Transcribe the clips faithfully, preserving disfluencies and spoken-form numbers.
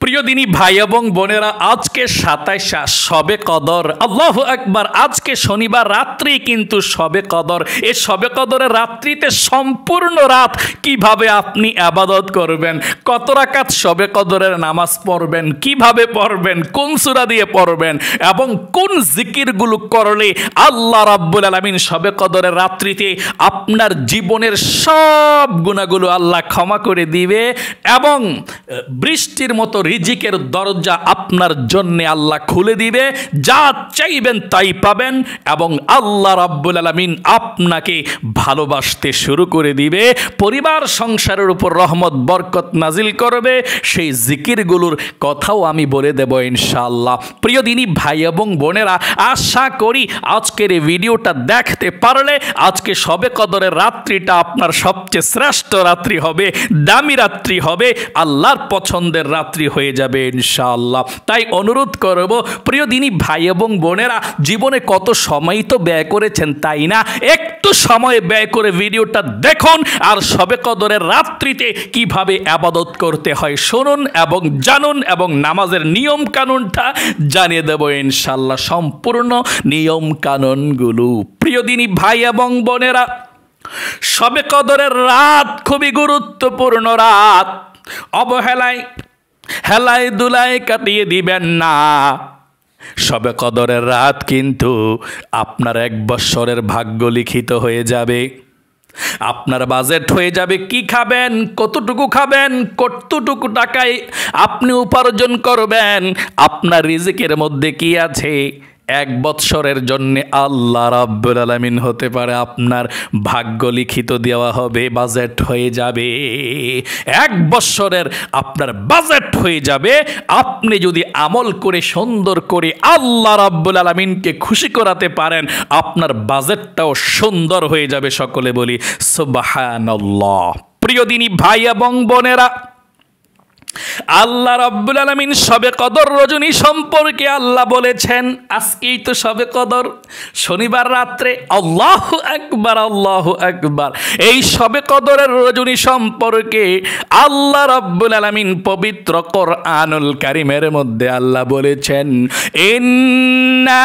প্রিয় দিনী ভাই এবং বোনেরা, আজকে সাতাইশা শবে কদর। আল্লাহু আকবার। আজকে শনিবার রাত্রি কিন্তু শবে কদর। এই শবে কদরের রাত্রিতে সম্পূর্ণ রাত কিভাবে আপনি ইবাদত করবেন, কত রাকাত শবে কদরের নামাজ পড়বেন, কিভাবে পড়বেন, কোন সূরা দিয়ে পড়বেন এবং কোন জিকিরগুলো করলে আল্লাহ রাব্বুল আলামিন শবে কদরের রাত্রিতে আপনার জীবনের সব গুনাহগুলো আল্লাহ ক্ষমা করে দিবে এবং বৃষ্টির মতো রিজিকের দরজা আপনার জন্য আল্লাহ খুলে দিবে, যা চাইবেন তাই পাবেন এবং আল্লাহ রাব্বুল আলামিন আপনাকে ভালোবাসতে শুরু করে দিবে, পরিবার সংসারের উপর রহমত বরকত নাজিল করবে। সেই জিকিরগুলোর কথাও আমি বলে দেব ইনশাআল্লাহ। প্রিয় দিনী ভাই এবং বোনেরা, আশা করি আজকের এই ভিডিওটা দেখতে পারলে আজকে শবে কদরের রাত্রিটা আপনার সবচেয়ে শ্রেষ্ঠ রাত্রি হবে, দামি রাত্রি হবে, আল্লাহর পছন্দের রাত্রি হয়ে যাবে ইনশাআল্লাহ। তাই অনুরোধ করব, প্রিয় দিনী ভাই এবং বোনেরা, জীবনে কত সময় তো ব্যয় করেছেন তাই না? একটু সময় ব্যয় করে ভিডিওটা দেখুন আর শবে কদরের রাত্রিতে কিভাবে ইবাদত করতে হয় শুনুন এবং জানুন এবং নামাজের নিয়ম কানুনটা জানিয়ে দেব ইনশাআল্লাহ, সম্পূর্ণ নিয়ম কানুনগুলো। প্রিয় দিনী ভাই এবং বোনেরা, শবে কদরের রাত খুবই গুরুত্বপূর্ণ রাত। অবহেলায় হেলায় দুলায় কাটিয়ে দিবেন না। শবে কদরের রাত কিন্তু আপনার এক বৎসরের ভাগ্য লিখিত হয়ে যাবে। আপনার বাজেট হয়ে যাবে, কি খাবেন, কতটুকু খাবেন, কতটুকু টাকায় আপনি উপার্জন করবেন, আপনার রিজিকের মধ্যে কি আছে। এক বৎসরের জন্য আল্লাহ রাব্বুল আলামিন হতে পারে আপনার ভাগ্য লিখিত দেওয়া হবে, বাজেট হয়ে যাবে। এক বৎসরের আপনার বাজেট হয়ে যাবে। আপনি যদি আমল করে সুন্দর করে আল্লাহ রাব্বুল আলামিনকে খুশি করাতে পারেন, আপনার বাজেটটাও সুন্দর হয়ে যাবে। সকলে বলি সুবহানাল্লাহ। প্রিয় দিনী ভাই এবং বোনেরা, আল্লাহ রাব্বুল আলামিন শবে কদর রজনী সম্পর্কে আল্লাহ বলেছেন, আজকেই তো শবে কদর, শনিবার রাত্রে। আল্লাহু আকবার, আল্লাহু আকবার। এই শবে কদরের রজনী সম্পর্কে আল্লাহ রাব্বুল আলামিন পবিত্র কোরআনুল কারীমের মধ্যে আল্লাহ বলেছেন, ইন্না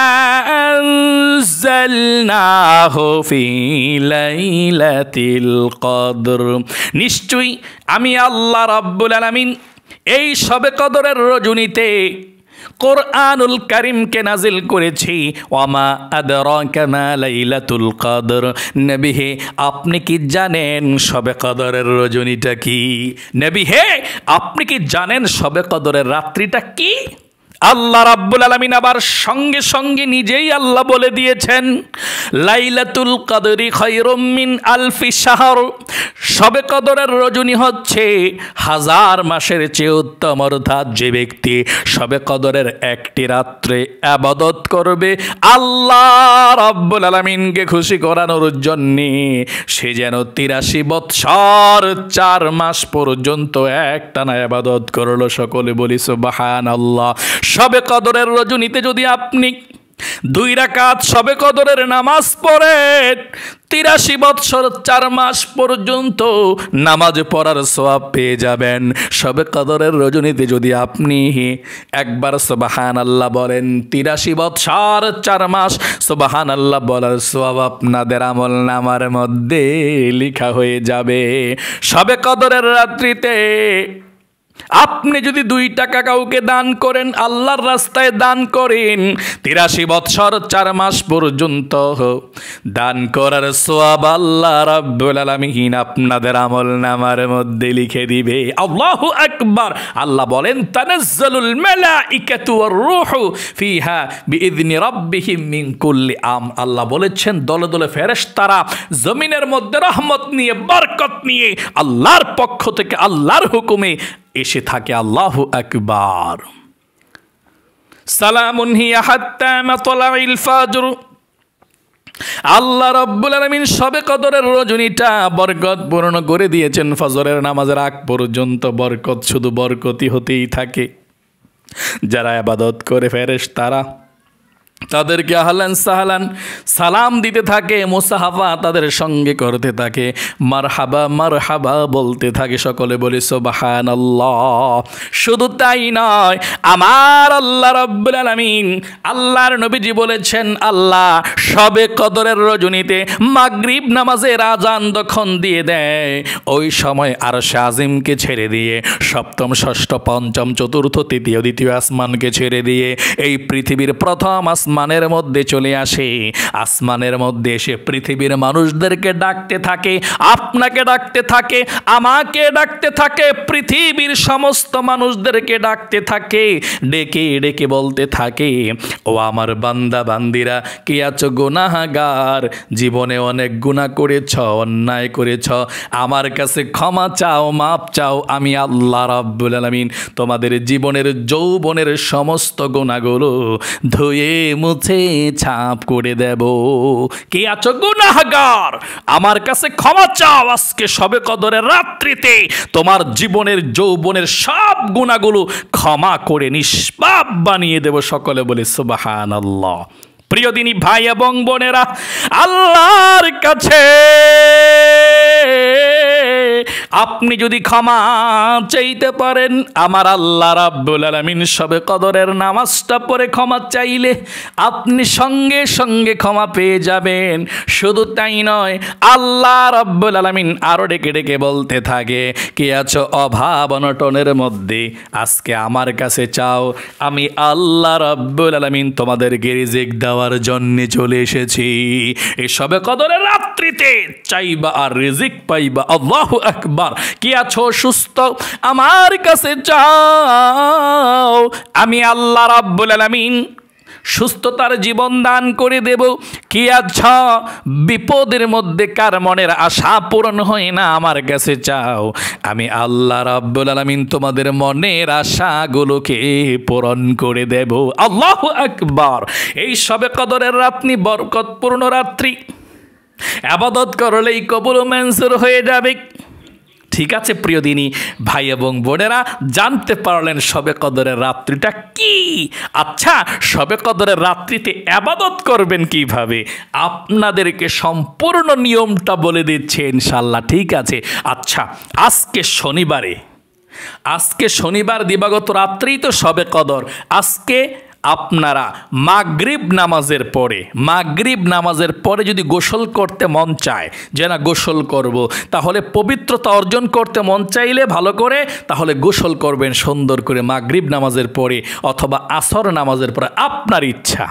আনজালনাহু ফি লাইলাতিল কদর। নিশ্চয়ই আমি আল্লাহ রাব্বুল আলামিন এই শবে কদরের রজনীতে কোরআনুল কারীমকে নাজিল করেছি। ওয়ামা আদরাকা মা লাইলাতুল কদর। নবী হে, আপনি কি জানেন শবে কদরের রজনীটা কি? নবী হে, আপনি কি জানেন শবে কদরের রাত্রিটা কি? আল্লাহ রাব্বুল আলামিন আবার সঙ্গে সঙ্গে নিজেই আল্লাহ বলে দিয়েছেন, লাইলাতুল কদরি খায়রুম মিন আলফি শাহর। শবে কদরের রজনী হচ্ছে হাজার মাসের চেয়ে উত্তম। অর্থাৎ যে ব্যক্তি শবে কদরের একটি রাত্রে ইবাদত করবে আল্লাহ রাব্বুল আলামিনকে খুশি করানোর জন্য, সে যেন তিরাশি বৎসর চার মাস পর্যন্ত একটানা ইবাদত করলো। সকলে বলি সুবহানাল্লাহ। শবে কদরের রজনীতে যদি আপনি দুই রাকাত শবে কদরের নামাজ পড়েন, তিরাশি বৎসর চার মাস পর্যন্ত নামাজ পড়ার সওয়াব পেয়ে যাবেন। শবে কদরের রজনীতে যদি আপনি একবার সুবহানাল্লাহ বলেন, তিরাশি বৎসর চার মাস সুবহানাল্লাহ বলার সওয়াব আপনাদের আমল নামার মধ্যে লেখা হয়ে যাবে। শবে কদরের রাত্রিতে আপনি যদি দুই টাকা কাউকে দান করেন, আল্লাহর রাস্তায় দান করেন, তিরাশি বৎসর চার মাস পর্যন্ত দান করার সওয়াব আল্লাহ রাব্বুল আলামিন আপনাদের আমল নামার মধ্যে লিখে দিবে। আল্লাহু আকবার। আল্লাহ বলেন, তানাজ্জালুল মালাইকাতু ওয়ার রূহু ফিহা বিইذনি রাব্বিহিম মিন কুল্লি আম। আল্লাহ বলেছেন, দলে দলে ফেরেশতারা জমিনের মধ্যে রহমত নিয়ে, বরকত নিয়ে আল্লাহর পক্ষ থেকে আল্লাহর হুকুমে এসে থাকে। আল্লাহু আকবার। সালামুন হিয়া হাত্তা মাতলাইল ফাজর। আল্লাহ রাব্বুল আলামিন শবে কদরের রজনীটা বরকতপূর্ণ করে দিয়েছেন। ফজরের নামাজের আগ পর্যন্ত বরকত, শুধু বরকতই হতেই থাকে। যারা ইবাদত করে ফেরেশতারা তাদেরকে আহলান সাহলান সালাম দিতে থাকে, মুসাহাফা তাদের সঙ্গে করতে থাকে, মারহাবা মারহাবা বলতে থাকে। সকলে বলি সুবহানাল্লাহ। শুধু তাই নয়, আমার আল্লাহ রাব্বুল আলামিন আল্লাহর নবীজি বলেছেন, আল্লাহ শবে কদরের রজনীতে মাগরিব নামাজের আজান যখন দিয়ে দেয়, ওই সময় আরশে আজিমকে ছেড়ে দিয়ে সপ্তম ষষ্ঠ পঞ্চম চতুর্থ তৃতীয় দ্বিতীয় আসমানকে ছেড়ে দিয়ে এই পৃথিবীর প্রথম আসমানের মধ্যে চলে আসে। আসমানের মধ্যে এসে পৃথিবীর মানুষদেরকে ডাকতে থাকে, আপনাকে ডাকতে থাকে, আমাকে ডাকতে থাকে, পৃথিবীর সমস্ত মানুষদেরকে ডাকতে থাকে, ডেকে ডেকে বলতে থাকে, ও আমার বান্দা বান্দিরা, কে আছো গুনাহগার, জীবনে অনেক গুনাহ করেছ, অন্যায় করেছ, আমার কাছে ক্ষমা চাও, মাপ চাও, আমি আল্লাহ রাব্বুল আলামিন তোমাদের জীবনের যৌবনের সমস্ত গুনাহগুলো ধুয়ে মুছে ছাপ করে দেব। কে আছো গুনাহগার, আমার কাছে ক্ষমা চাও, আজকে শবে কদরের রাত্রিতে তোমার জীবনের যৌবনের সব গুনাহগুলো ক্ষমা করে নিষ্পাপ বানিয়ে দেব। সকলে বলে সুবহানাল্লাহ। প্রিয় দিনী ভাই এবং বোনেরা, আল্লাহর কাছে আপনি যদি ক্ষমা চাইতে পারেন, আমার আল্লাহ রাব্বুল আলামিন শবে কদরের নামাজটা পড়ে ক্ষমা চাইলে আপনি সঙ্গে সঙ্গে ক্ষমা পেয়ে যাবেন। শুধু তাই নয়, আল্লাহ রাব্বুল আলামিন আরো ডেকে ডেকে বলতে থাকে, কে আছো অভাব অনটনের মধ্যে, আজকে আমার কাছে চাও, আমি আল্লাহ রাব্বুল আলামিন তোমাদেরকে রিজিক দেওয়ার জন্য চলে এসেছি। এই শবে কদরের রাত্রিতে চাইবা আর রিজিক পাইবা। আল্লাহু আকবার। কি আছো সুস্থ, আমার কাছে চাও, আমি আল্লাহ রাব্বুল আলামিন সুস্থতার জীবন দান করে দেব। কি আছো বিপদের মধ্যে, কার মনের আশা পূরণ হয় না, আমার কাছে চাও, আমি আল্লাহ রাব্বুল আলামিন তোমাদের মনের আশাগুলোকে পূরণ করে দেব। আল্লাহু আকবার। এই শবে কদরের রাত্রি বরকতপূর্ণ রাত্রি, ইবাদত করলেই কবুল ও মঞ্জুর হয়ে যাবে। ঠিক আছে প্রিয় দিনী ভাই এবং বোনেরা, জানতে পারলেন শবে কদরের রাত্রিটা কি। আচ্ছা, শবে কদরের রাত্রিতে ইবাদত করবেন কিভাবে, আপনাদেরকে সম্পূর্ণ নিয়মটা বলে দিচ্ছে ইনশাআল্লাহ। ঠিক আছে। আচ্ছা, আজকে শনিবারে, আজকে শনিবার দিবাগত রাত্রেই তো শবে কদর। আজকে আপনারা মাগরিব নামাজের পরে, মাগরিব নামাজের পরে যদি গোসল করতে মন চায়, যে না গোসল করব, তাহলে পবিত্রতা অর্জন করতে মন চাইলে ভালো করে, তাহলে গোসল করবেন সুন্দর করে মাগরিব নামাজের পরে অথবা আসর নামাজের পরে, আপনার ইচ্ছা।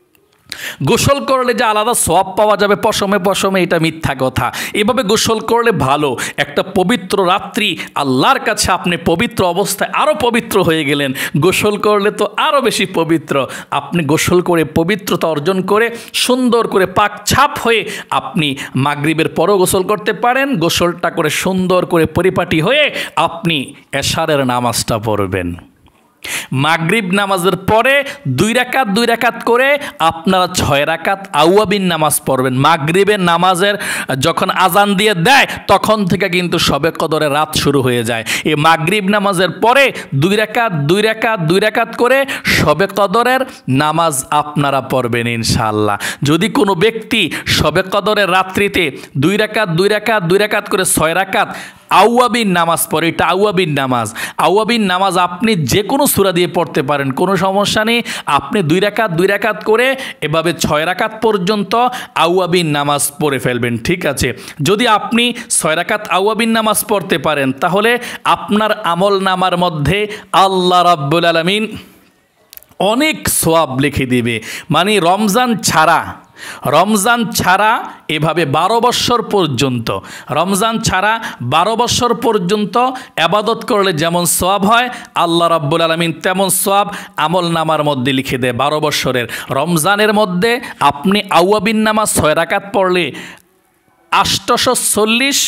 গোসল করলে যে আলাদা সওয়াব পাওয়া যাবে পশমে পশমে, এটা মিথ্যা কথা। এভাবে গোসল করলে ভালো। একটা পবিত্র রাত্রি, আল্লাহর কাছে আপনি পবিত্র অবস্থায় আরও পবিত্র হয়ে গেলেন, গোসল করলে তো আরও বেশি পবিত্র। আপনি গোসল করে পবিত্রতা অর্জন করে সুন্দর করে পাক ছাপ হয়ে আপনি মাগরিবের পরও গোসল করতে পারেন। গোসলটা করে সুন্দর করে পরিপাটি হয়ে আপনি এশারের নামাজটা পড়বেন। মাগরিব নামাজের পরে দুই রাকাত দুই রাকাত করে আপনারা ছয় রাকাত আউয়াবিন নামাজ পড়বেন। মাগরিবের নামাজের যখন আজান দিয়ে দেয় তখন থেকে কিন্তু শবে কদরের রাত শুরু হয়ে যায়। এই মাগরিব নামাজের পরে দুই রাকাত দুই রাকাত দুই রাকাত করে শবে কদরের নামাজ আপনারা পড়বেন ইনশাআল্লাহ। যদি কোনো ব্যক্তি শবে কদরের রাত্রিতে দুই রাকাত দুই রাকাত দুই রাকাত করে ছয় রাকাত আউয়াবিন নামাজ পড়ে, এটা আউয়াবিন নামাজ। আউয়াবিন নামাজ আপনি যে কোনো সূরা দিয়ে পড়তে পারেন, কোনো সমস্যা নেই। আপনি দুই রাকাত দুই রাকাত করে এভাবে ছয় রাকাত পর্যন্ত আউয়াবিন নামাজ পড়ে ফেলবেন। ঠিক আছে। যদি আপনি ছয় রাকাত আউয়াবিন নামাজ পড়তে পারেন তাহলে আপনার আমল নামার মধ্যে আল্লাহ রাব্বুল আলামিন অনেক সওয়াব লিখে দিবে। মানে রমজান ছাড়া রমজান ছাড়া এভাবে বারো বৎসর পর্যন্ত রমজান ছাড়া বারো বৎসর পর্যন্ত ইবাদত করলে যেমন সওয়াব হয়, আল্লাহ রাব্বুল আলামিন তেমন সওয়াব আমল নামার মধ্যে লিখে দেয় বারো বৎসরের। রমজানের মধ্যে আপনি আউয়াবিন নামাজ ছয় রাকাত পড়লে আটশো চল্লিশ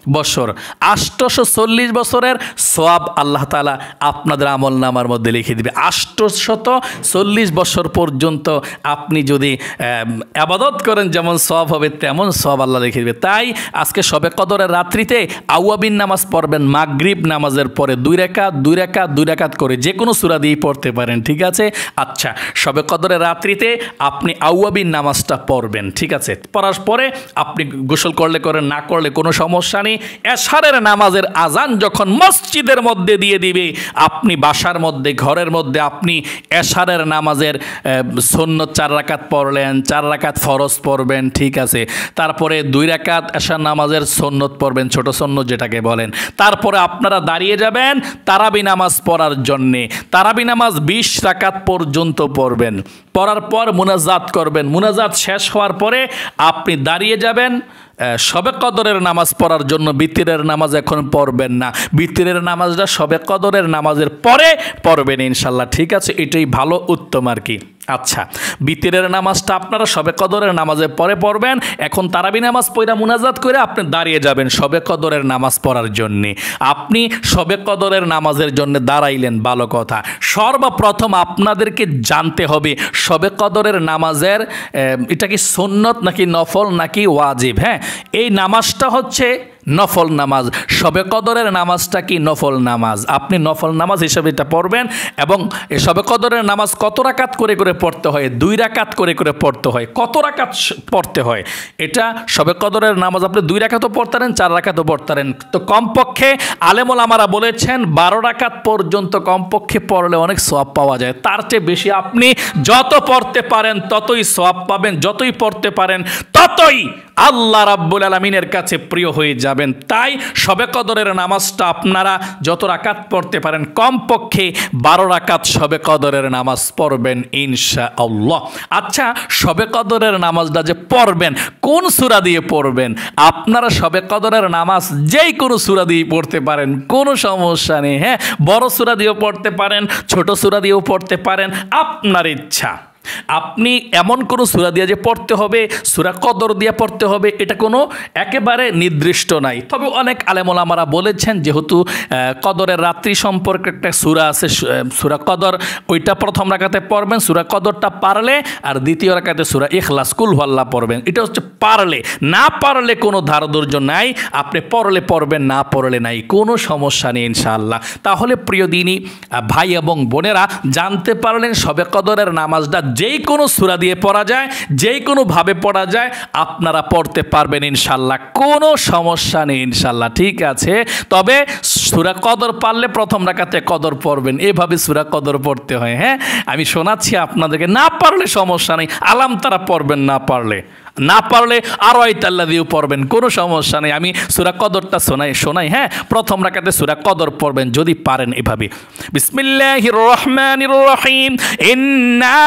বছর, আটশোশো চল্লিশ বছরের সওয়াব আল্লাহ তাআলা আপনাদের আমল নামার মধ্যে লিখে দিবে। আটশোশত চল্লিশ বছর পর্যন্ত আপনি যদি ইবাদত করেন যেমন সওয়াব হবে তেমন সওয়াব আল্লাহ লিখে দিবে। তাই আজকে শবে কদরের রাত্রিতে আওয়াবিন নামাজ পড়বেন মাগরিব নামাজের পরে দুই রাকাত দুই রাকাত দুই রাকাত করে যে কোনো সূরা দিয়ে পড়তে পারেন, ঠিক আছে। আচ্ছা, শবে কদরের রাত্রিতে আপনি আওয়াবিন নামাজটা পড়বেন, ঠিক আছে। পড়ার পরে আপনি গোসল করলে করেন, না করলে কোনো সমস্যা নেই। এশারের নামাজের আজান যখন মসজিদের মধ্যে দিয়ে দিবে, আপনি বাসার মধ্যে ঘরের মধ্যে আপনি এশারের নামাজের সুন্নত চার রাকাত পড়লেন, চার রাকাত ফরজ পড়বেন, ঠিক আছে। তারপরে দুই রাকাত এশার নামাজের সুন্নত পড়বেন, ছোট সুন্নত যেটাকে বলেন। তারপরে আপনারা দাঁড়িয়ে যাবেন তারাবি নামাজ পড়ার জন্যে। তারাবি নামাজ বিশ রাকাত পর্যন্ত পড়বেন। পড়ার পর মুনাজাত করবেন। মুনাজাত শেষ হওয়ার পরে আপনি দাঁড়িয়ে যাবেন শবে কদরের নামাজ পড়ার জন্য। বিতিরের নামাজ এখন পড়বেন না, বিতিরের নামাজটা শবে কদরের নামাজের পরে পড়বেন ইনশাল্লাহ, ঠিক আছে। এটাই ভালো, উত্তম আর কি। আচ্ছা, বিতিরের নামাজটা আপনারা শবে কদরের নামাজের পরে পড়বেন। এখন তারাবি নামাজ পড়া মুনাজাত করে আপনি দাঁড়িয়ে যাবেন শবে কদরের নামাজ পড়ার জন্যে। আপনি শবে কদরের নামাজের জন্য দাঁড়াইলেন, ভালো কথা। সর্বপ্রথম আপনাদেরকে জানতে হবে শবে কদরের নামাজের এটা কি সুন্নত নাকি নফল নাকি ওয়াজিব। হ্যাঁ, এই নামাজটা হচ্ছে নফল নামাজ। শবে কদরের নামাজটা কি নফল নামাজ। আপনি নফল নামাজ হিসেবে এটা পড়বেন। এবং এই শবে কদরের নামাজ কত রাকাত করে করে পড়তে হয়? দুই রাকাত করে করে পড়তে হয়। কত রাকাত পড়তে হয়? এটা শবে কদরের নামাজ আপনি দুই রাকাতও পড়তারেন, চার রাকাতও পড়তারেন। তো কমপক্ষে আলেম ওলামারা বলেছেন বারো রাকাত পর্যন্ত কমপক্ষে পড়লে অনেক সওয়াব পাওয়া যায়। তার চেয়ে বেশি আপনি যত পড়তে পারেন ততই সওয়াব পাবেন, যতই পড়তে পারেন ততই আল্লাহ রাব্বুল আলামিনের কাছে প্রিয় হয়ে যাবেন। তাই শবে কদরের নামাজটা আপনারা যত রাকাত পড়তে পারেন কমপক্ষে বারো রাকাত শবে কদরের নামাজ পড়বেন ইনশাআল্লাহ। আচ্ছা, শবে কদরের নামাজটা যে পড়বেন কোন সূরা দিয়ে পড়বেন? আপনারা শবে কদরের নামাজ যেই কোনো সূরা দিয়ে পড়তে পারেন, কোনো সমস্যা নেই। হ্যাঁ, বড় সূরা দিয়েও পড়তে পারেন, ছোট সূরা দিয়েও পড়তে পারেন, আপনার ইচ্ছা। আপনি এমন কোনো সূরা দিয়ে যে পড়তে হবে, সূরা কদর দিয়ে পড়তে হবে, এটা কোনো একেবারে নির্দিষ্ট নাই। তবে অনেক আলেম ওলামারা বলেছেন যেহেতু কদরের রাত্রি সম্পর্কে একটা সূরা আছে সূরা কদর, ওইটা প্রথম রাকাতে পড়বেন সূরা কদরটা পারলে, আর দ্বিতীয় রাকাতে সূরা ইখলাস কুল হুয়াল্লাহ পড়বেন। এটা হচ্ছে পারলে, না পারলে কোনো ধারধৈর্য নাই, আপনি পড়লে পড়বেন, না পড়লে নাই, কোনো সমস্যা নেই ইনশাআল্লাহ। তাহলে প্রিয় দিনী ভাই এবং বোনেরা, জানতে পারলেন শবে কদরের নামাজটা যেই কোনো সূরা দিয়ে পড়া যায়, যেই কোনোভাবে পড়া যায়, আপনারা পড়তে পারবেন ইনশাল্লাহ, কোনো সমস্যা নেই ইনশাল্লাহ, ঠিক আছে। তবে সূরা কদর পারলে প্রথম রাকাতে কদর পড়বেন, এভাবে সূরা কদর পড়তে হয়। হ্যাঁ, আমি শোনাচ্ছি আপনাদেরকে, না পারলে সমস্যা নেই, আলাম তারা পড়বেন, না পারলে না পারলে আরো আইতাল্লা দিয়েও পড়বেন, কোনো সমস্যা নেই। আমি সূরা কদরটা শোনাই শোনাই হ্যাঁ, প্রথম রাকাতে সূরা কদর পড়বেন যদি পারেন এভাবে। বিসমিল্লাহির রহমানির রহিম। ইন্না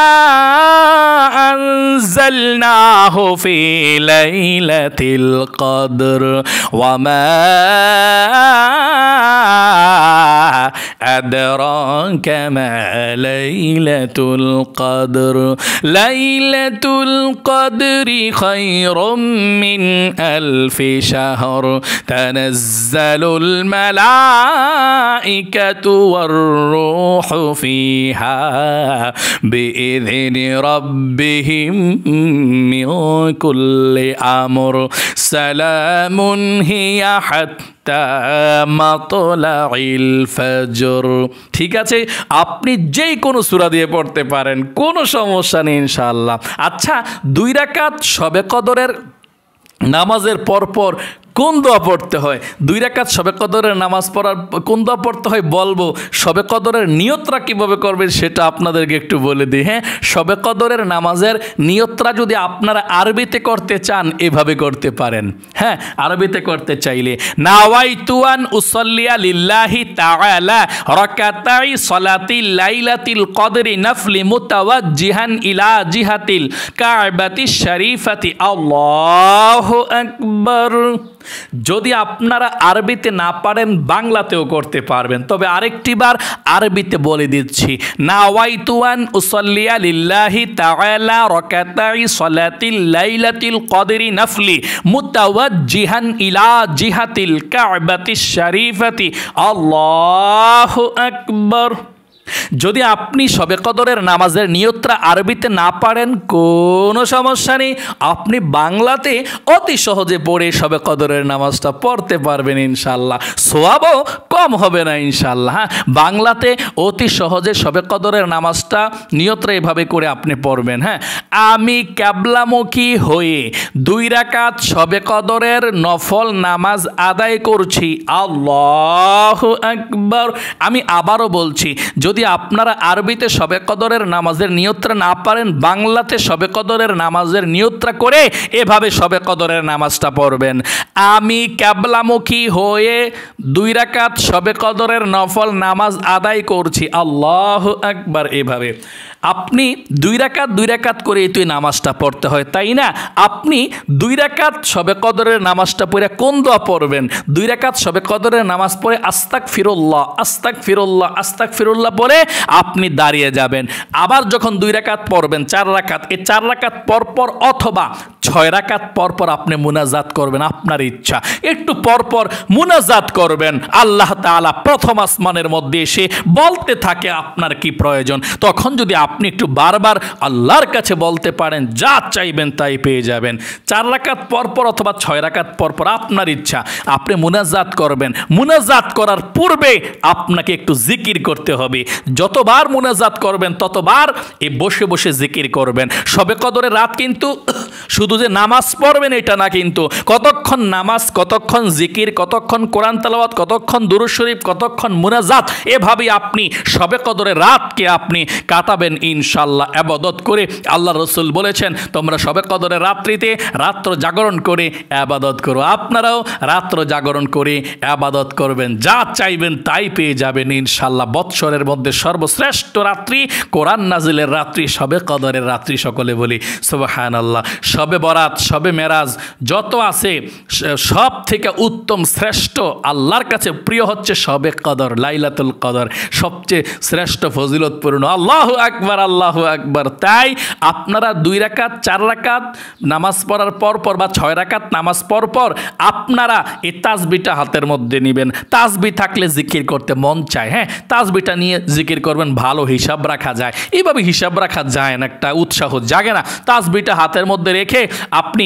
আনজালনাহু ফি লাইলাতিল কদর ওয়া মা আদরাকা মা লাইলাতুল কদর লাইলাতুল কদরি خير من ألف شهر تنزل الملائكة والروح فيها بإذن ربهم من كل أمر سلام هي حتى মাতলাইল ফজর। ঠিক আছে, আপনি যেই কোনো সূরা দিয়ে পড়তে পারেন, কোনো সমস্যা নেই ইনশাআল্লাহ। আচ্ছা, দুই রাকাত শবে কদরের নামাজের পরপর কোন দোয়া পড়তে হয়? দুই রাকাত শবে কদরের নামাজ পড়ার কোন দোয়া পড়তে হয় বলবো। শবে কদরের নিয়তরা কীভাবে করবেন সেটা আপনাদেরকে একটু বলে দিই। হ্যাঁ, শবে কদরের নামাজের নিয়তরা যদি আপনারা আরবিতে করতে চান এভাবে করতে পারেন। হ্যাঁ, আরবিতে করতে চাইলে নাওয়াইতু আন উসাল্লিয়া লিল্লাহি তাআলা রাকাতাই সালাতিল লাইলাতিল কদরি নাফলি মুতাওয়াজ্জিহান ইলা জিহাতিল কাবাতিশ শরীফাতি আল্লাহু আকবার। যদি আপনারা আরবিতে না পারেন বাংলাতেও করতে পারবেন, তবে আরেকটি বার আরবিতে বলে দিচ্ছি। নাওয়াইতু আন উসাল্লিয়া লিল্লাহি তাআলা রাকাতাই সালাতিল লাইলাতিল কদরি নফলি মুতাওয়াজ্জিহান ইলা জিহাতিল কাবাতিশ শরীফাতি আল্লাহু আকবার। যদি আপনি শবে কদরের নামাজের নিয়তটা আরবিতে না পারেন কোনো সমস্যা নেই, আপনি বাংলাতে অতি সহজে পড়ে শবে কদরের নামাজটা পড়তে পারবেন ইনশাল্লাহ। সোয়াবও কম হবে না ইনশাল্লাহ। হ্যাঁ, বাংলাতে অতি সহজে শবে কদরের নামাজটা নিয়তটা এভাবে করে আপনি পড়বেন। হ্যাঁ, আমি ক্যাবলামুখী হয়ে দুই রাকাত শবে কদরের নফল নামাজ আদায় করছি, আল্লাহু আকবার। আমি আবারও বলছি, যদি আপনারা আরবিতে শবে কদরের নামাজের নিয়তটা না পারেন, বাংলাতে শবে কদরের নামাজের নিয়তটা করে এভাবে শবে কদরের নামাজটা পড়বেন। আমি ক্যাবলামুখী হয়ে দুই রাকাত শবে কদরের নফল নামাজ আদায় করছি, আল্লাহু আকবার। এভাবে আপনি দুই রাকাত দুই রাকাত করে তুই নামাজটা পড়তে হয়, তাই না? আপনি দুই রাকাত শবে কদরের নামাজটা পড়ে কোন দোয়া পড়বেন? দুই রাকাত শবে কদরের নামাজ পড়ে আস্তাক ফিরুল্লাহ আস্তাক ফিরুল্লাহ আস্তাক ফিরুল্লাহ পড়ে আপনি দাঁড়িয়ে যাবেন। আবার যখন দুই রাকাত পড়বেন, চার রাকাত, এই চার রাকাত পরপর অথবা ছয় রাকাত পরপর আপনি মুনাজাত করবেন, আপনার ইচ্ছা। একটু পরপর মুনাজাত করবেন। আল্লাহ তাআলা প্রথম আসমানের মধ্যে এসে বলতে থাকে আপনার কি প্রয়োজন। তখন যদি আপনি একটু বারবার আল্লাহর কাছে বলতে পারেন, যা চাইবেন তাই পেয়ে যাবেন। চার রাকাত পরপর অথবা ছয় রাকাত পরপর আপনার ইচ্ছা, আপনি মুনাজাত করবেন। মুনাজাত করার পূর্বে আপনাকে একটু জিকির করতে হবে। যতবার মুনাজাত করবেন ততবার এই বসে বসে জিকির করবেন। শবে কদরের রাত কিন্তু শুধু যে নামাজ পড়বেন এটা না, কিন্তু কতক্ষণ নামাজ, কতক্ষণ জিকির, কতক্ষণ কোরআন তেলাওয়াত, কতক্ষণ দুরূদ শরীফ, কতক্ষণ মুনাজাত, এভাবেই আপনি শবে কদরের রাতকে আপনি কাটাবেন ইনশাআল্লাহ ইবাদত করে। আল্লাহ রাসূল বলেছেন, তোমরা শবে কদরের রাত্রিতে রাত্র জাগরণ করে ইবাদত করো। আপনারাও রাত্র জাগরণ করে ইবাদত করবেন, যা চাইবেন তাই পেয়ে যাবেন ইনশাআল্লাহ। বৎসরের মধ্যে সর্বশ্রেষ্ঠ রাত্রি কোরআন নাজিলের রাত্রি শবে কদরের রাত্রি। সকলে বলি সুবহানাল্লাহ। শবে বরাত, শবে মেরাজ যত আছে সব থেকে উত্তম শ্রেষ্ঠ আল্লাহর কাছে প্রিয় হচ্ছে শবে কদর, লাইলাতুল কদর, সবচেয়ে শ্রেষ্ঠ ফজিলতপূর্ণ। আল্লাহু আকবার, আল্লাহু আকবার। তাই আপনারা দুই রাকাত, চার রাকাত নামাজ পড়ার পর পর বা ছয় রাকাত নামাজ পর পর আপনারা এই তাসবিটা হাতের মধ্যে নেবেন। তাসবি থাকলে জিকির করতে মন চায়, হ্যাঁ, তাসবিটা নিয়ে জিকির করবেন, ভালো হিসাব রাখা যায়। এইভাবে হিসাব রাখা যায় না, একটা উৎসাহ জাগে না? তাসবিটা হাতের মধ্যে রেখে আপনি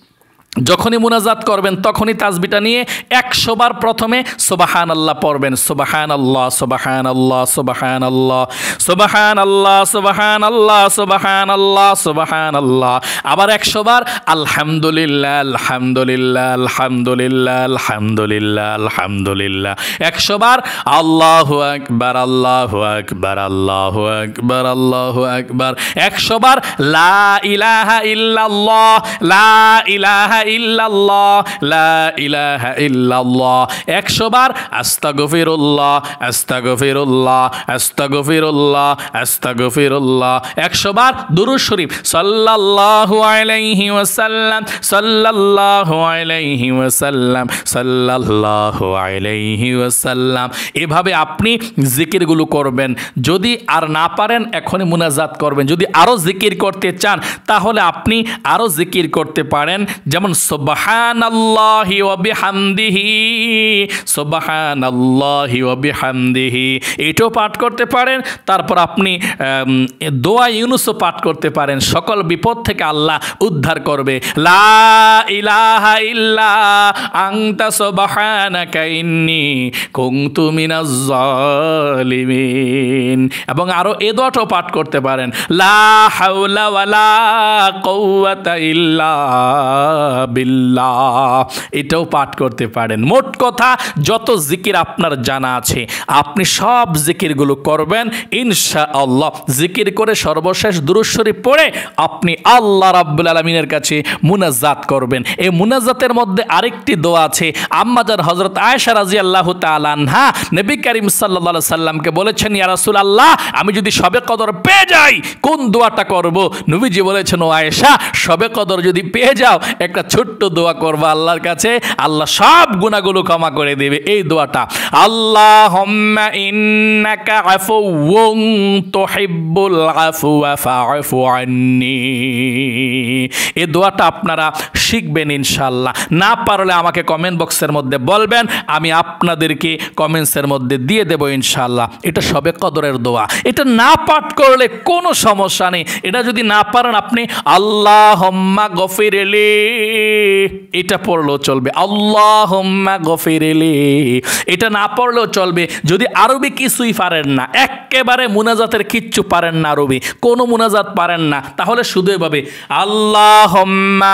যখনই মুনাজাত করবেন তখনই তাসবিটা নিয়ে একশো বার প্রথমে সুবহানাল্লাহ পড়বেন। সুবহানাল্লাহ সুবহানাল্লাহ সুবহানাল্লাহ সুবহানাল্লাহ সুবহানাল্লাহ সুবহানাল্লাহ সুবহানাল্লাহ। আবার একশো বার আলহামদুলিল্লাহ আলহামদুলিল্লাহ আলহামদুলিল্লাহ আলহামদুলিল্লাহ আলহামদুলিল্লাহ। একশো বার আল্লাহু আকবার আল্লাহু আকবার আল্লাহু আকবার আল্লাহু আকবার। একশো বার লা ইলাহা ইল্লাল্লাহ লা ইলাহা ইল্লাল্লাহ লা ইলাহা ইল্লাল্লাহ। একশো বার আস্তাগফিরুল্লাহ আস্তাগফিরুল্লাহ আস্তাগফিরুল্লাহ আস্তাগফিরুল্লাহ। একশো বার দুরূদ শরীফ সাল্লাল্লাহু আলাইহি ওয়াসাল্লাম সাল্লাল্লাহু আলাইহি ওয়াসাল্লাম সাল্লাল্লাহু আলাইহি ওয়াসাল্লাম। এভাবে আপনি জিকিরগুলো করবেন। যদি আর না পারেন এখনই মুনাজাত করবেন। যদি আরও জিকির করতে চান তাহলে আপনি আরও জিকির করতে পারেন, যেমন সুবহানাল্লাহি ওয়া বিহামদিহি সুবহানাল্লাহি ওয়া বিহামদিহি, এটাও পাঠ করতে পারেন। তারপর আপনি দোয়া ইউনুসও পাঠ করতে পারেন। সকল বিপদ থেকে আল্লাহ উদ্ধার করবে। লা ইলাহা ইল্লা আনতা সুবহানাকা ইন্নী কুনতু মিনাজ জালিমিন। এবং আরও এ দোয়াটাও পাঠ করতে পারেন, লা হাওলা ওয়ালা কুওয়াতা ইল্লা বিল্লাহ, এটাও পাঠ করতে পারেন। মোট কথা যত জিকির আপনার জানা আছে আপনি সব জিকিরগুলো করবেন ইনশাআল্লাহ। জিকির করে সর্বশেষ দুরূদ শরীফ পড়ে আপনি আল্লাহ রাব্বুল আলামিনের কাছে মুনাজাত করবেন। এই মুনাজাতের মধ্যে আরেকটি দোয়া আছে। আম্মাজান হযরত আয়েশা রাদিয়াল্লাহু তাআলা আনহা নবী করিম সাল্লাল্লাহু আলাইহি সাল্লামকে বলেছেন, ইয়া রাসূলুল্লাহ আমি যদি শবে কদর পেয়ে যাই কোন দোয়াটা করব? নবীজি বলেছেন, ও আয়েশা শবে কদর যদি পেয়ে যাও একটা ছোট্ট দোয়া করবা আল্লাহর কাছে, আল্লাহ সব গুনাহগুলো ক্ষমা করে দেবে। এই দোয়াটা, আল্লাহুম্মা ইন্নাকা আফুউন তুহিব্বুল আফওয়া ফাআফু আন্নী। এই দোয়াটা আপনারা শিখবেন ইনশাআল্লাহ। না পারলে আমাকে কমেন্ট বক্সের মধ্যে বলবেন, আমি আপনাদেরকে কমেন্টসের মধ্যে দিয়ে দেব ইনশাআল্লাহ। এটা শবে কদরের দোয়া, এটা না পাঠ করলে কোনো সমস্যা নেই। এটা যদি না পারেন আপনি আল্লাহুম্মা গফিরলি এটা পড়লেও চলবে, আল্লাহুম্মা গফিরলি এটা না পড়লেও চলবে। যদি আরবি কিছুই পারেন না, একেবারে মুনাজাতের কিচ্ছু পারেন না, আরবি কোনো মুনাজাত পারেন না, তাহলে শুধু এভাবে আল্লাহুম্মা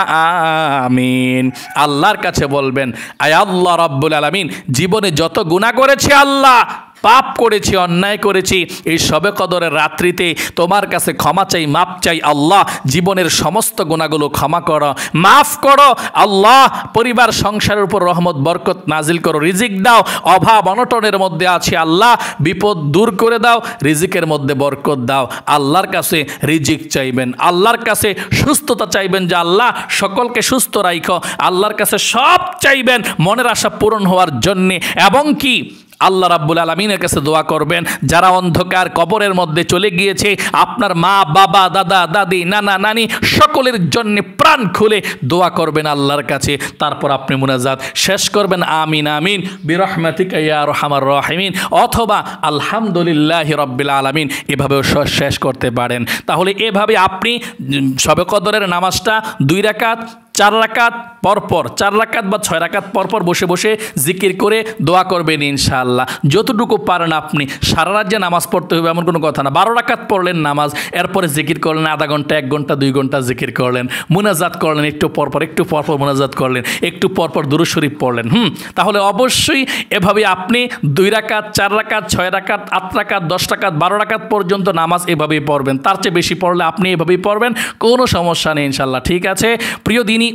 আমিন আল্লাহর কাছে বলবেন, আয় আল্লাহ রাব্বুল আলামিন, জীবনে যত গুনাহ করেছি আল্লাহ, পাপ করেছি, অন্যায় করেছি, এই শবে কদরের রাত্রিতে তোমার কাছে ক্ষমা চাই, মাপ চাই আল্লাহ। জীবনের সমস্ত গুনাহগুলো ক্ষমা করো, মাফ করো আল্লাহ। পরিবার সংসারের উপর রহমত বরকত নাজিল করো, রিজিক দাও, অভাব অনটনের মধ্যে আছে আল্লাহ, বিপদ দূর করে দাও, রিজিকের মধ্যে বরকত দাও। আল্লাহর কাছে রিজিক চাইবেন, আল্লাহর কাছে সুস্থতা চাইবেন যে আল্লাহ সকলকে সুস্থ রাখো, আল্লাহর কাছে সব চাইবেন মনের আশা পূরণ হওয়ার জন্যে। এবং কি আল্লাহ রাব্বুল আলামিনের কাছে দোয়া করবেন, যারা অন্ধকার কবরের মধ্যে চলে গিয়েছে, আপনার মা বাবা দাদা দাদি নানা নানি সকলের জন্য প্রাণ খুলে দোয়া করবেন আল্লাহর কাছে। তারপর আপনি মুনাজাত শেষ করবেন আমিন আমিন বিরহমাতিকা ইয়া আরহামার রাহিমিন অথবা আলহামদুলিল্লাহি রাব্বিল আলামিন, এভাবেও শেষ করতে পারেন। তাহলে এভাবে আপনি শবে কদরের নামাজটা দুই রাকাত চার রাকাত পরপর, চার রাকাত বা ছয় রাকাত পরপর বসে বসে জিকির করে দোয়া করবেন ইনশাআল্লাহ। যতটুকু পারেন আপনি, সারা রাত যে নামাজ পড়তে হবে এমন কোনো কথা না। বারো রাকাত পড়লেন নামাজ, এরপরে জিকির করলেন আধা ঘন্টা এক ঘন্টা দুই ঘন্টা জিকির করলেন, মুনাজাত করলেন একটু পরপর একটু পরপর মুনাজাত করলেন, একটু পরপর দুরূদ শরীফ পড়লেন। হুম তাহলে অবশ্যই এভাবে আপনি দুই রাকাত চার রাকাত ছয় রাকাত আট রাকাত দশ রাকাত বারো রাকাত পর্যন্ত নামাজ এভাবেই পড়বেন। তার চেয়ে বেশি পড়লে আপনি এভাবেই পড়বেন, কোনো সমস্যা নেই ইনশাআল্লাহ। ঠিক আছে প্রিয় দিনী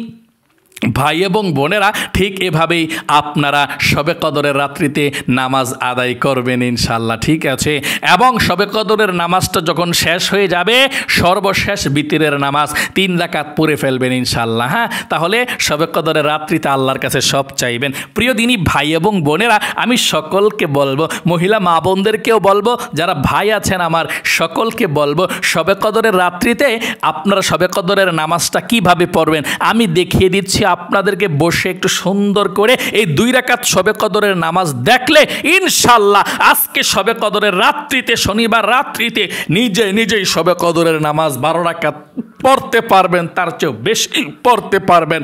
ভাই এবং বোনেরা, ঠিক এভাবেই আপনারা শবে কদরের রাত্রিতে নামাজ আদায় করবেন ইনশাআল্লাহ। ঠিক আছে, এবং শবে কদরের নামাজটা যখন শেষ হয়ে যাবে, সর্বশেষ বিতিরের নামাজ তিন রাকাত পড়ে ফেলবেন ইনশাআল্লাহ। হ্যাঁ তাহলে শবে কদরের রাত্রিতে আল্লাহর কাছে সব চাইবেন। প্রিয় দিনী ভাই এবং বোনেরা, আমি সকলকে বলবো, মহিলা মা বোনদেরকেও বলবো, যারা ভাই আছেন আমার সকলকে বলবো, শবে কদরের রাত্রিতে আপনারা শবে কদরের নামাজটা কিভাবে পড়বেন আমি দেখিয়ে দিচ্ছি আপনাদেরকে। বসে একটু সুন্দর করে এই দুই রাকাত শবে কদরের নামাজ দেখলে ইনশাআল্লাহ আজকে শবে কদরের রাত্রিতে, শনিবার রাত্রিতে নিজে নিজেই শবে কদরের নামাজ বারো রাকাত পড়তে পারবেন, তার চেয়েও বেশি পড়তে পারবেন।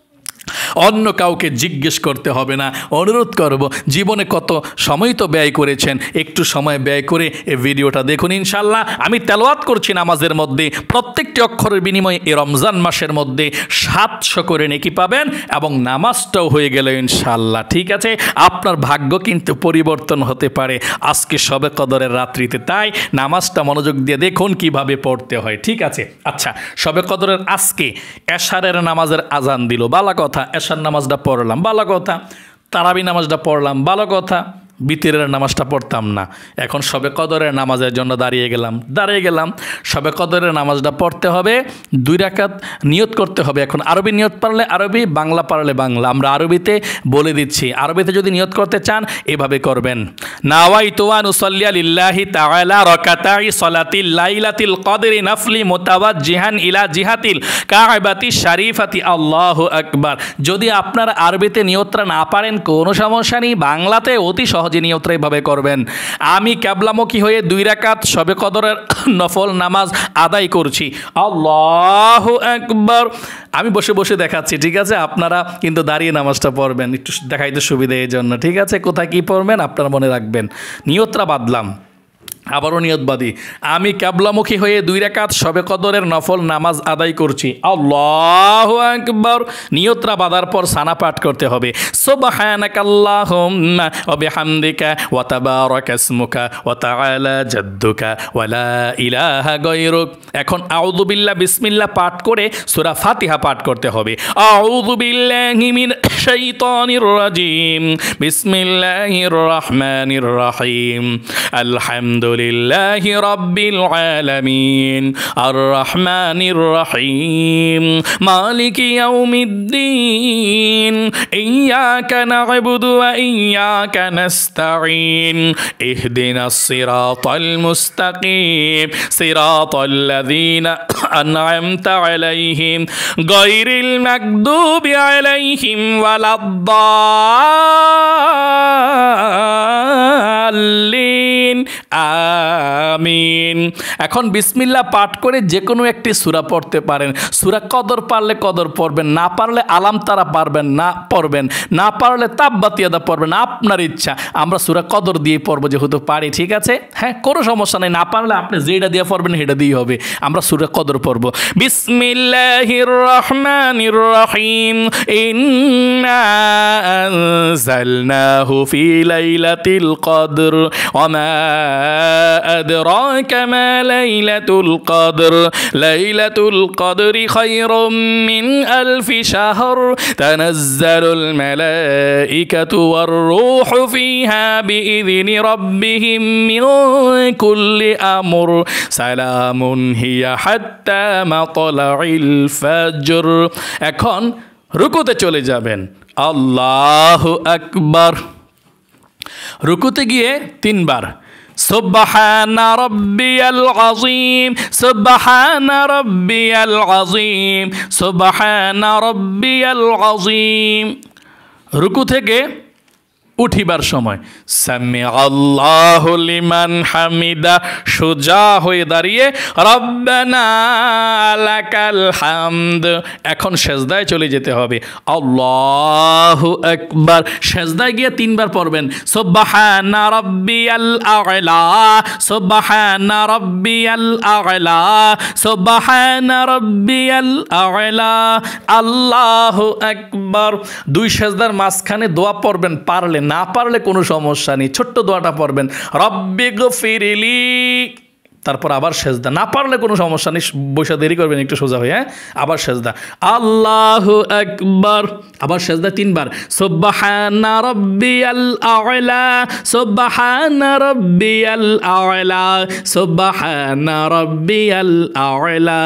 অন্য কাউকে জিজ্ঞেস করতে হবে না। অনুরোধ করব, জীবনে কত সময় তো ব্যয় করেছেন, একটু সময় ব্যয় করে এই ভিডিওটা দেখুন ইনশাআল্লাহ। আমি তেলাওয়াত করছি নামাজের মধ্যে, প্রত্যেকটি অক্ষরের বিনিময়ে এই রমজান মাসের মধ্যে সাতশো করে নেকি পাবেন এবং নামাজটাও হয়ে গেল ইনশাআল্লাহ। ঠিক আছে, আপনার ভাগ্য কিন্তু পরিবর্তন হতে পারে আজকে শবে কদরের রাত্রিতে। তাই নামাজটা মনোযোগ দিয়ে দেখুন কিভাবে পড়তে হয়। ঠিক আছে, আচ্ছা শবে কদরের আজকে এশারের নামাজের আজান দিল, ভালো কথা। এশার নামাজটা পড়লাম, ভালো কথা। তারাবি নামাজটা পড়লাম, ভালো কথা। বিতিরের নামাজটা পড়তাম না, এখন শবে কদরের নামাজের জন্য দাঁড়িয়ে গেলাম দাঁড়িয়ে গেলাম শবে কদরের নামাজটা পড়তে হবে, দুই রাকাত নিয়ত করতে হবে। এখন আরবি নিয়ত পারলে আরবি, বাংলা পারলে বাংলা। আমরা আরবিতে বলে দিচ্ছি, আরবিতে যদি নিয়ত করতে চান এভাবে করবেন, নাওয়াইতু আন উসাল্লিয়া লিল্লাহি তাআলা রাকাতাই সালাতিল লাইলাতিল কদরি নাফলি মুতাওয়াজ্জিহান ইলা জিহাতিল কাবাতি শরীফাতি আল্লাহু আকবার। যদি আপনারা আরবিতে নিয়তটা না পারেন কোনো সমস্যা নেই, বাংলাতে অতি সহজ যে নিয়তটা এভাবে করবেন, আমি কিবলামুখী হয়ে দুই রাকাত শবে কদরের নফল নামাজ আদায় করছি, আল্লাহু আকবার। আমি বসে বসে দেখাচ্ছি, ঠিক আছে, আপনারা কিন্তু দাঁড়িয়ে নামাজটা পড়বেন, একটু দেখাইতে সুবিধা এই জন্য। ঠিক আছে, কোথায় কী পড়বেন আপনারা মনে রাখবেন। নিয়তটা বাদলাম, আবারও নিয়ত বাদি, আমি কিবলামুখী হয়ে দুই রাকাত শবে কদরের নফল নামাজ আদায় করছি, আল্লাহু আকবার। নিয়তরা বাদার পর সানা পাঠ করতে হবে, সুবহানাকাল্লাহুম্মা ওয়া বিহামদিকা ওয়া তাবারাকা ইসমুকা ওয়া তাআলা জাদ্দুকা ওয়া লা ইলাহা গায়রুক। এখন আউযু বিল্লাহ বিসমিল্লাহ পাঠ করে সূরা ফাতিহা পাঠ করতে হবে। আউযু বিল্লাহি মিনাশ শাইতানির রাজিম, বিসমিল্লাহির রহমানির রহিম, আলহামদুলিল্লাহ লিল্লাহি রাব্বিল আলামিন আর রহমানির রহিম মালিকি ইয়াউমিদ্দিন ইয়্যাকা না'বুদু ওয়া ইয়্যাকা নাস্তাঈন ইহদিনাস সিরাতাল মুস্তাকিম সিরাতাল লাযীনা আন'আমতা আলাইহিম গায়রিল মাগদুবি আলাইহিম ওয়ালাদ-দাল্লিন আমিন। এখন বিসমিল্লাহ পাঠ করে যে কোনো একটি সূরা পড়তে পারেন। সূরা কদর পারলে কদর পড়বেন, না পারলে আলাম তারা পারবেন না পড়বেন, না পারলে তাব্বাত ইয়াদা পড়বেন, আপনার ইচ্ছা। আমরা সূরা কদর দিয়ে পড়বো যেহেতু পারি, ঠিক আছে? হ্যাঁ, কোনো সমস্যা নেই। না পারলে আপনি যেটা দিয়ে পড়বেন সেটা দিয়ে হবে। আমরা সূরা কদর পড়বো। বিসমিল্লাহির রহমানির রহিম ইন্না আনজালনাহু ফি লাইলাতিল কদর ওয়া মা আদরাকা মা লাইলাতুল কদর লাইলাতুল কদরি খায়রুম মিন আলফি শাহর তানাজ্জালুল মালাইকাতু ওয়ার রূহু ফিহা বিইذনি রাব্বিহিম মিন কুল্লি আমর সালামুন হিয়া হাত্তা মাতলাইল ফাজর। এখন রুকুতে চলে যাবেন। আল্লাহু আকবার। রুকুতে গিয়ে তিনবার সুবহানা রাব্বিয়াল আযীম সুবহানা রাব্বিয়াল আযীম সুবহানা রাব্বিয়াল আযীম। রুকু থেকে উঠিবার সময় সামি আল্লাহু লিমান হামিদা, সোজা হয়ে দাঁড়িয়ে রব্বানা লাকাল হামদ। এখন সেজদায় চলে যেতে হবে। আল্লাহু আকবার। সেজদায় গিয়ে তিনবার পড়বেন সুবহানা রাব্বিয়াল আ'লা সুবহানা রাব্বিয়াল আ'লা সুবহানা রাব্বিয়াল আ'লা। আল্লাহু আকবার। দুই সেজদার মাঝখানে দোয়া পড়বেন, পারলে, না পারলে কোনো সমস্যা নেই, ছোট্ট দোয়াটা পড়বেন রব্বিগফিরলি, তারপর আবার সেজদা। না পারলে কোনো সমস্যা নেই, বসে দেরি করবেন একটু সোজা হয়ে। হ্যাঁ, আবার সেজদা। আল্লাহু আকবার। আবার সেজদা তিনবার সুবহানা রাব্বিয়াল আ'লা সুবহানা রাব্বিয়াল আ'লা সুবহানা রাব্বিয়াল আ'লা।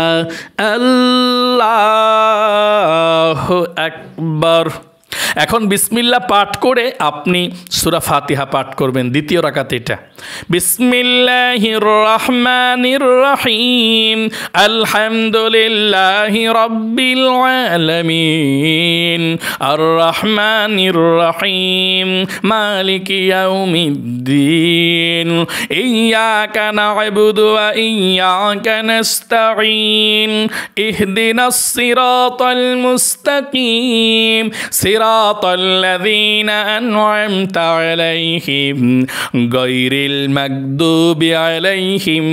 আল্লাহু আকবার। এখন বিসমিল্লাহ পাঠ করে আপনি সূরা ফাতিহা পাঠ করবেন। দ্বিতীয় রাকাতে এটা বিসমিল্লাহির রহমানির রহিম আলহামদুলিল্লাহি রাব্বিল আলামিন আর রহমানির রহিম মালিকি ইয়াউমিদ্দিন ইয়্যাকা না'বুদু ওয়া ইয়্যাকা নাস্তাঈন ইহদিনাস সিরাতাল মুস্তাকিম সিরাতাল লাযীনা আন'আমতা আলাইহিম গায়রিল মাগদুবি আলাইহিম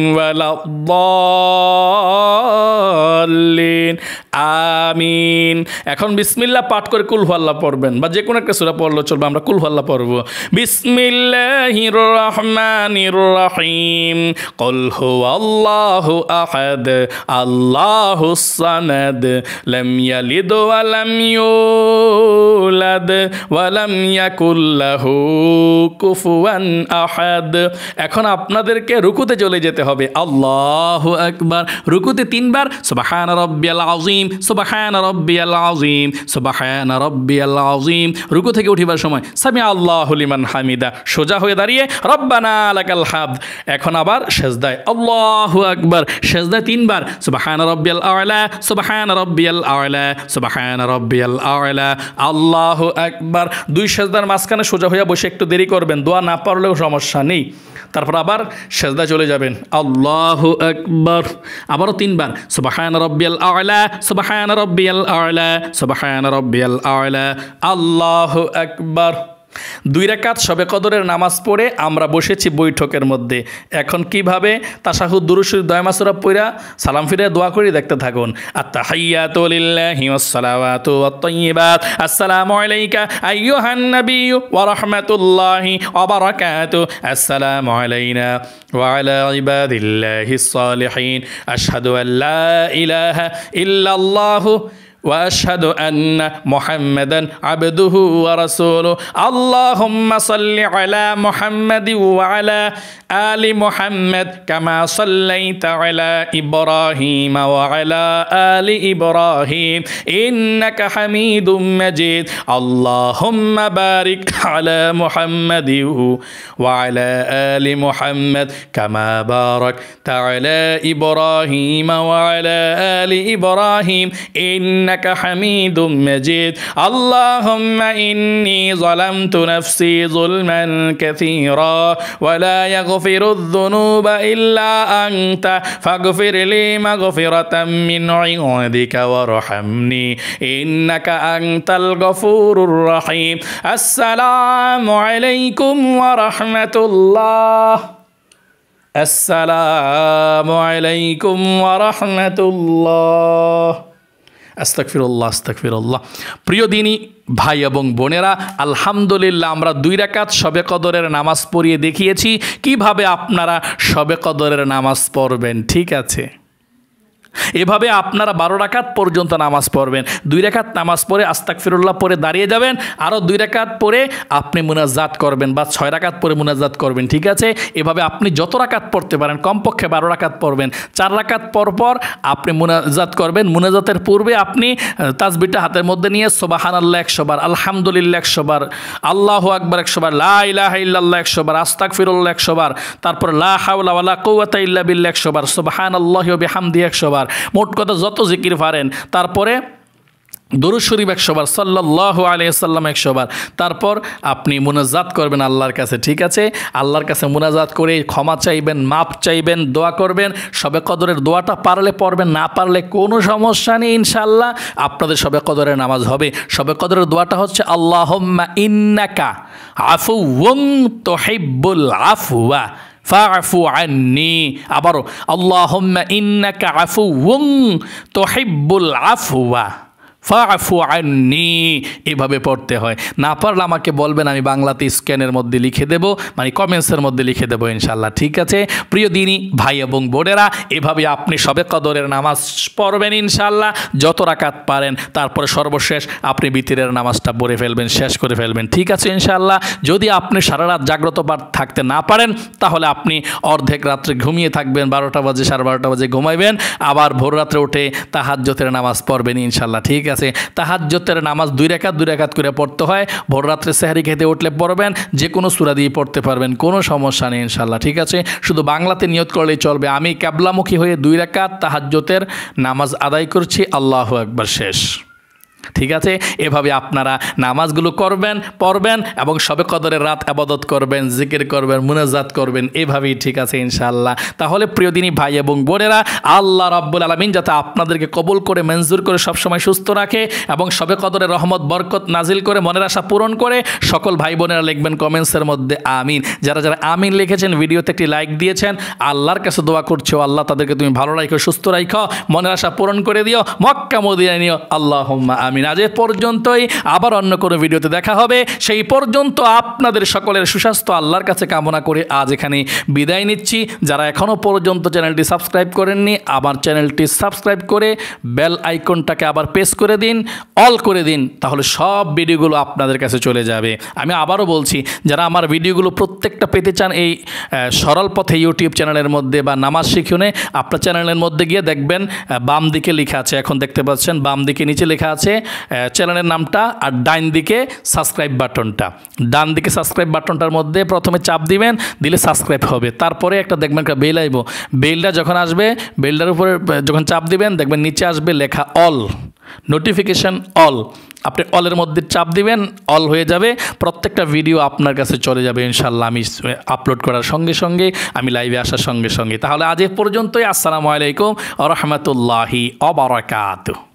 ওয়ালাদ-দাল্লিন আমিন। এখন বিসমিল্লাহ পাঠ করে কুল হুয়াল্লাহ পড়বেন, বা যে কোনো একটা সূরা পড়লে চলবে। আমরা কুল হুয়াল্লাহ পড়ব। বিসমিল্লাহির রহমানির রহিম কুল হুয়াল্লাহু আহাদ আল্লাহুস সামাদ লাম ইয়ালিদ ওয়া লাম ইউলাদ ওয়া লাম ইয়াকুল লাহু কুফুয়ান আহাদ। এখন আপনাদেরকে রুকুতে চলে যেতে হবে। আল্লাহু আকবার। রুকুতে তিনবার সুবহান রাব্বিয়াল আযীম সুবহান রাব্বিয়াল আযীম সুবহান রাব্বিয়াল আযীম। রুকু থেকে উঠিবার সময় সামি আল্লাহু লিমান হামিদা, সোজা হয়ে দাঁড়িয়ে রব্বানা লাকাল হামদ। এখন আবার সেজদায় আল্লাহু আকবার। সেজদায় তিনবার সুবহান রাব্বিয়াল আ'লা সুবহান রাব্বিয়াল আ'লা সুবহান রাব্বিয়াল আ'লা। আল্লাহু আকবার। দুই সেজদার মাঝখানে সোজা হয়ে বসে একটু দেরি করবেন, দোয়া না পারলেও সমস্যা নেই। তারপর আবার সেজদায় চলে যাবেন। আল্লাহু আকবার। আবারও তিনবার সুবহান রাব্বিয়াল আ'লা সুবহান রাব্বিয়াল আ'লা সুবহান রাব্বিয়াল আ'লা। আল্লাহু আকবার। দুই রাকাত শবে কদরের নামাজ পড়ে আমরা বসেছি বৈঠকের মধ্যে। এখন কিভাবে তাশাহুদ দুরূদ শরীফ দয়মা সূরা পড়া সালাম ফিরে দোয়া করে দেখতে থাকুন। আত-তাহিয়াতু লিল্লাহি ওয়াস-সালাওয়াতু ওয়াত-তাইয়্যিবাত আসসালামু আলাইকা আইয়ুহান নাবিয়্যু ওয়া রাহমাতুল্লাহি ওয়া বারাকাতুহু আসসালামু আলাইনা ওয়া আলা ইবাদিল্লাহিস সালিহিন আশহাদু আল লা ইলাহা ইল্লাল্লাহু وأشهد أن محمدا عبده ورسوله اللهم صل على محمد وعلى آل محمد كما صليت على إبراهيم وعلى آل إبراهيم إنك حميد مجيد اللهم بارك على محمد وعلى آل محمد كما باركت على إبراهيم وعلى آل إبراهيم إنك حميد مجيد اللهم إني ظلمت نفسي ظلما كثيرا ولا يغفر الذنوب إلا أنت فاغفر لي مغفرة من عندك وارحمني إنك أنت الغفور الرحيم السلام عليكم ورحمة الله السلام عليكم ورحمة الله আস্তাগফিরুল্লাহ আস্তাগফিরুল্লাহ। প্রিয় দিনী ভাই এবং বোনেরা, আলহামদুলিল্লাহ আমরা দুই রাকাত শবে কদরের নামাজ পড়িয়ে দেখিয়েছি কিভাবে আপনারা শবে কদরের নামাজ পড়বেন। ঠিক আছে, এভাবে আপনারা বারো রাকাত পর্যন্ত নামাজ পড়বেন। দুই রাকাত নামাজ পড়ে আস্তাগফিরুল্লাহ পড়ে দাঁড়িয়ে যাবেন, আরও দুই রাকাত পড়ে আপনি মুনাজাত করবেন বা ছয় রাকাত পড়ে মুনাজাত করবেন। ঠিক আছে, এভাবে আপনি যত রাকাত পড়তে পারেন, কমপক্ষে বারো রাকাত পড়বেন। চার রাকাত পর পর আপনি মুনাজাত করবেন। মুনাজাতের পূর্বে আপনি তাসবিহটা হাতের মধ্যে নিয়ে সুবহানাল্লাহ একশো বার, আলহামদুলিল্লাহ একশো বার, আল্লাহু আকবার একশো বার, লা ইলাহা ইল্লাল্লাহ একশো বার, আস্তাগফিরুল্লাহ একশো বার, তারপর লা হাওলা ওয়ালা কুওয়াতা ইল্লা বিল্লাহ একশো বার, সুবহানাল্লাহি ওয়া বিহামদিহি একশো বার, মোট কথা যত জিকির পারেন। তারপরে দরুদ শরীফ একশো বার, সাল্লাল্লাহু আলাইহি ওয়াসাল্লাম একশো বার। তারপর আপনি মুনাজাত করবেন আল্লাহর কাছে। ঠিক আছে, আল্লাহর কাছে মুনাজাত করে ক্ষমা চাইবেন, মাপ চাইবেন, দোয়া করবেন। শবে কদরের দোয়াটা পারলে পড়বেন, না পারলে কোনো সমস্যা নেই, ইনশাআল্লাহ আপনাদের শবে কদরের নামাজ হবে। শবে কদরের দোয়াটা হচ্ছে আল্লাহুম্মা ইন্নাকা আফুওয়ুন তুহিব্বুল আফওয়া ফাআফু আন্নি। আবারও আল্লাহুম্মা ইন্নাকা আফুওয়ুন তুহিব্বুল আফওয়া ফাআফু আন্নি, এভাবে পড়তে হয়। না পারলে আমাকে বলবেন, আমি বাংলাতে স্ক্যানের মধ্যে লিখে দেব, মানে কমেন্টসের মধ্যে লিখে দেবো ইনশাআল্লাহ। ঠিক আছে প্রিয় দিনী ভাই এবং বোনেরা, এভাবে আপনি শবে কদরের নামাজ পড়বেন ইনশাআল্লাহ যত রাকাত পারেন। তারপরে সর্বশেষ আপনি বিতিরের নামাজটা পড়ে ফেলবেন, শেষ করে ফেলবেন। ঠিক আছে ইনশাআল্লাহ। যদি আপনি সারা রাত জাগ্রত থাকতে না পারেন, তাহলে আপনি অর্ধেক রাত্রে ঘুমিয়ে থাকবেন, বারোটা বাজে সাড়ে বারোটা বাজে ঘুমাইবেন, আবার ভোর রাত্রে উঠে তাহাজ্জুদের নামাজ পড়বেন ইনশাআল্লাহ। ঠিক আছে, তাহাজ্জুদের নামাজ দুই রাকাত দুই রাকাত করে পড়তে হয়। ভোর রাত্রে সেহরি খেতে উঠলে পড়বেন, যে কোনো সূরা দিয়ে পড়তে পারবেন, কোনো সমস্যা নেই ইনশাআল্লাহ। ঠিক আছে, শুধু বাংলাতে নিয়ত করলেই চলবে, আমি কিবলামুখী হয়ে দুই রাকাত তাহাজ্জুদের নামাজ আদায় করছি, আল্লাহু আকবার, শেষ। ঠিক আছে, এভাবে আপনারা নামাজগুলো করবেন, পড়বেন এবং শবে কদরের রাত ইবাদত করবেন, জিকির করবেন, মুনাজাত করবেন, এভাবেই। ঠিক আছে ইনশাআল্লাহ। তাহলে প্রিয় দিনী ভাই এবং বোনেরা, আল্লাহ রাব্বুল আলামিন যাতে আপনাদেরকে কবুল করে, মঞ্জুর করে, সবসময় সুস্থ রাখে এবং শবে কদরের রহমত বরকত নাজিল করে, মনের আশা পূরণ করে। সকল ভাই বোনেরা লিখবেন কমেন্টসের মধ্যে আমিন। যারা যারা আমিন লিখেছেন, ভিডিওতে একটি লাইক দিয়েছেন, আল্লাহর কাছে দোয়া করছো, আল্লাহ তাদেরকে তুমি ভালো রাখো, সুস্থ রাখো, মনের আশা পূরণ করে দিও, মক্কা মদিনায় নিও, আল্লাহুম্মা আমিন। আজ এ পর্যন্তই, আবার অন্য কোনো ভিডিওতে দেখা হবে। সেই পর্যন্ত আপনাদের সকলের সুস্বাস্থ্য আল্লাহর কাছে কামনা করে আজ এখানে বিদায় নিচ্ছি। যারা এখনও পর্যন্ত চ্যানেলটি সাবস্ক্রাইব করেননি, আমার চ্যানেলটি সাবস্ক্রাইব করে বেল আইকনটাকে আবার প্রেস করে দিন, অল করে দিন, তাহলে সব ভিডিওগুলো আপনাদের কাছে চলে যাবে। আমি আবারও বলছি, যারা আমার ভিডিওগুলো প্রত্যেকটা পেতে চান এই সরল পথে ইউটিউব চ্যানেলের মধ্যে বা নামাজ শিখুনে, আপনার চ্যানেলের মধ্যে গিয়ে দেখবেন বাম দিকে লেখা আছে, এখন দেখতে পাচ্ছেন বাম দিকে নিচে লেখা আছে চ্যানেলের নামটা, আর ডান দিকে সাবস্ক্রাইব বাটনটা। ডান দিকে সাবস্ক্রাইব বাটনটার মধ্যে প্রথমে চাপ দিবেন, দিলে সাবস্ক্রাইব হবে। তারপরে একটা দেখবেন একটা বেল আইব, বেলটা যখন আসবে, বেলটার উপরে যখন চাপ দিবেন, দেখবেন নিচে আসবে লেখা অল, নোটিফিকেশান অল। আপনি অলের মধ্যে চাপ দিবেন, অল হয়ে যাবে, প্রত্যেকটা ভিডিও আপনার কাছে চলে যাবে ইনশাআল্লাহ, আমি আপলোড করার সঙ্গে সঙ্গে, আমি লাইভে আসার সঙ্গে সঙ্গে। তাহলে আজ এ পর্যন্তই। আসসালামু আলাইকুম ওয়া রাহমাতুল্লাহি ওয়া বারাকাতুহু।